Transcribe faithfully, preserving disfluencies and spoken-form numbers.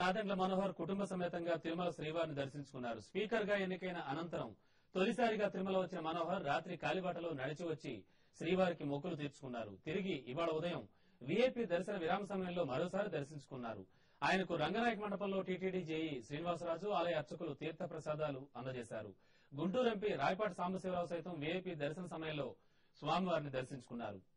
నాదెండ్ల మనోహర్ కుటుంబ సమేతంగా తిరుమల శ్రీవారిని దర్శించుకున్నారు. స్పీకర్ గా ఎన్నికైన అనంతరం తొలిసారిగా తిరుమల వచ్చిన మనోహర్ రాత్రి కాలిబాటలో నడిచి వచ్చి శ్రీవారికి మొక్కులు తీర్చుకున్నారు. తిరిగి ఇవాళ ఉదయం వీఐపీ దర్శన విరామ సమయంలో మరోసారి దర్శించుకున్నారు. ఆయనకు రంగనాయక మండపంలో టీటీడీ జేఈ శ్రీనివాసరాజు, ఆలయ అర్చకులు తీర్థ ప్రసాదాలు అందజేశారు. గుంటూరు ఎంపీ రాయపాటి సాంబశివరావు సైతం వీఐపీ దర్శన సమయంలో స్వామివారిని దర్శించుకున్నారు.